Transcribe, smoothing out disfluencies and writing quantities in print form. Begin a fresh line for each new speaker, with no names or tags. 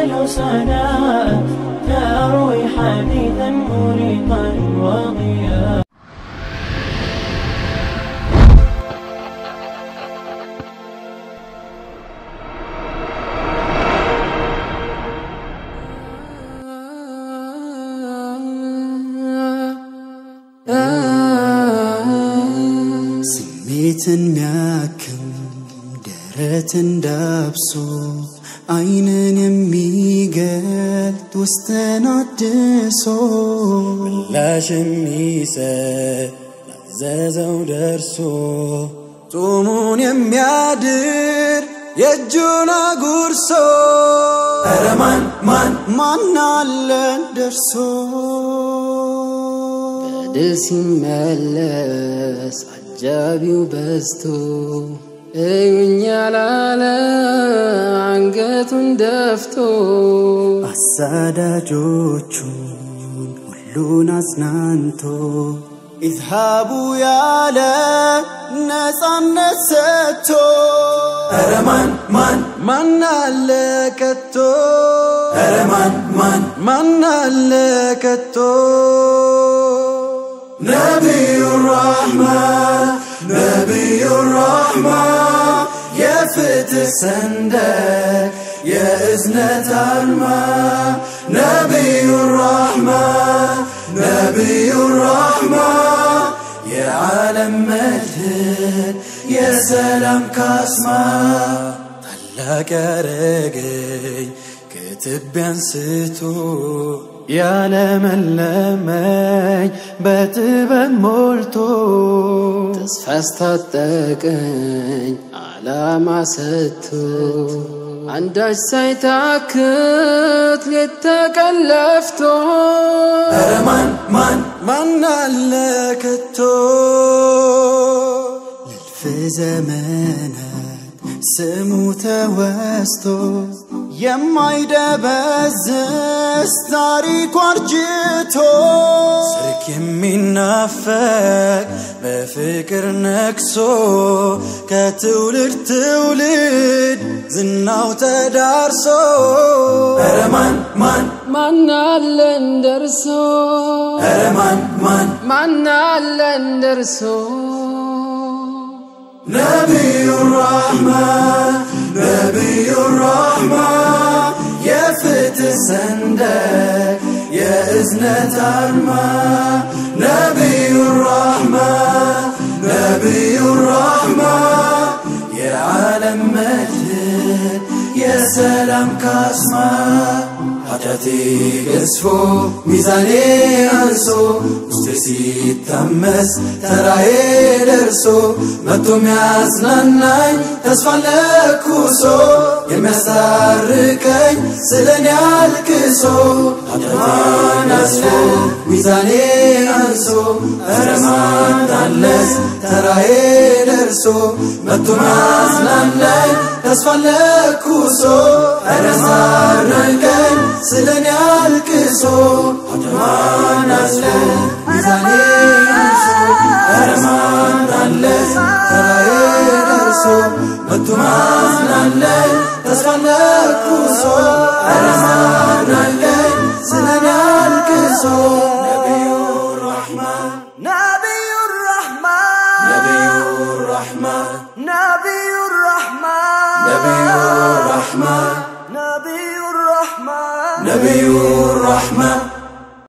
الحسنى تروي حديثا مريقا وضياء.
ስሜትን ሚያክም ደረትን ዳብሶ አይንን የሚገልጥ ውስጥን አድሶ ምላሽ የሚሰጥ ላዘዘው ደርሶ ጾሙን የሚያድር የእጁን አጉርሶ ኧረ ማን አለ ደርሶ በድል ሲመለስ አጃቢው በዝቶ እዩኝ ያላለ አንገቱን ደፍቶ አሳዳጆቹን ሁሉን አጽናንቶ ኢዝሃቡ ያለ ነፃነት ሰጥቶ ኧረ ማን አለ ከቶ ኧረ ማን አለ ከቶ ነቢዩ ራሕማ የፍትህ ሰንደቅ የእዝነት አርማ ነቢዩ ራሕማ የዓለም መድህን የሰላም ካስማ ታላቅ ያረገኝ ከትቢያ አንስቶ ያለመለመኝ በጥበብ ሞልቶ ተስፋ አስታጠቀኝ ዓላማ ሰጥቶ አንዳች ሳይታክት ሌት ተቀን ለፍቶ ኧረ ማን አለ ከቶ ለእልፍ ዘመናት ስሙ ተወስቶ የማይደበዝዝ ታሪኩ አርጅቶ ስርክ የሚናፈቅ በፍቅር ነክሶ ከትውልድ ትውልድ ዝናው ተዳርሶ ኧረ ማን አለ እንደርሶ ኧረ ማን አለ እንደርሶ ነቢዩ ራሕማ የፍትህ ሰንደቅ የእዝነት አርማ ነቢዩ ራሕማ የዓለም መድህን የሰላም ካስማ ኃጢአቴ ገዝፎ ሚዛኔ አንሶ ውስጤ ሲታመስ ተራዬ ደርሶ መጥቶ ሚያጽናናኝ ተስፋን ለኩሶ የሚያስታርቀኝ ስለኔ አልቅሶ ኃጢአቴን ገዝፎ ሚዛኔ አንሶ ተረማታለስ ተራዬ ደርሶ መጥቶ ሚያጽናናኝ ተስፋን ለኩሶ ያስታርቀኝ ስለኔ አልቅሶ ኃጢአቴን ገዝፎ ሚዛኔ አንሶ ተረማታለስ ተራዬ ደርሶ መጥቶ ሚያጽናናኝ ተስፋን ለኩሶ ያስታርቀኝ ስለኔ አልቅሶ ነቢዩ ራሕማ نبي الرحمة